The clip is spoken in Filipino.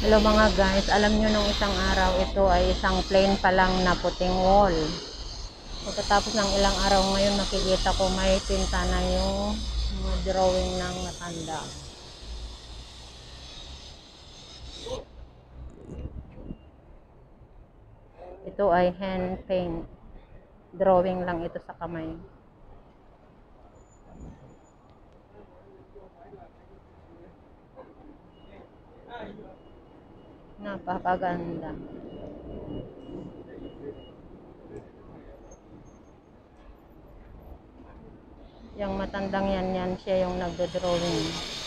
Hello mga guys, alam nyo nung isang araw ito ay isang plain pa lang na puting wall. Pagkatapos ng ilang araw ngayon makikita ko may pinta na yung mga drawing ng matanda. Ito ay hand paint. Drawing lang ito sa kamay. Napakaganda. Yung matandang yan siya yung nagdo-drawing.